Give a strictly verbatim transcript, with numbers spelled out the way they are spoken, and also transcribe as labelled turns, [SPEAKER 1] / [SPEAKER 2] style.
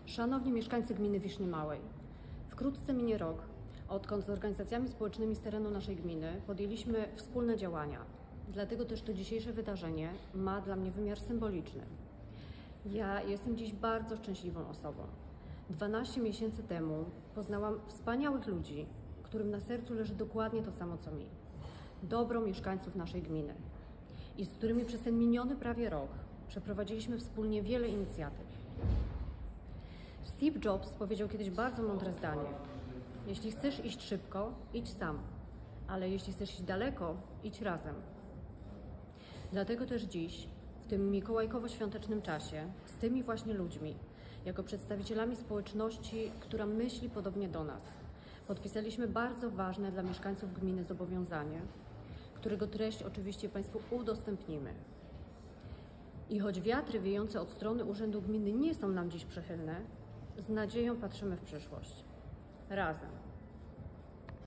[SPEAKER 1] Szanowni mieszkańcy gminy Wiszny Małej, wkrótce minie rok, odkąd z organizacjami społecznymi z terenu naszej gminy podjęliśmy wspólne działania. Dlatego też to dzisiejsze wydarzenie ma dla mnie wymiar symboliczny. Ja jestem dziś bardzo szczęśliwą osobą. dwanaście miesięcy temu poznałam wspaniałych ludzi, którym na sercu leży dokładnie to samo co mi. Dobro mieszkańców naszej gminy i z którymi przez ten miniony prawie rok przeprowadziliśmy wspólnie wiele inicjatyw. Steve Jobs powiedział kiedyś bardzo mądre zdanie: jeśli chcesz iść szybko, idź sam, ale jeśli chcesz iść daleko, idź razem. Dlatego też dziś, w tym mikołajkowo-świątecznym czasie, z tymi właśnie ludźmi, jako przedstawicielami społeczności, która myśli podobnie do nas, podpisaliśmy bardzo ważne dla mieszkańców gminy zobowiązanie, którego treść oczywiście Państwu udostępnimy. I choć wiatry wiejące od strony Urzędu Gminy nie są nam dziś przychylne, z nadzieją patrzymy w przyszłość. Razem.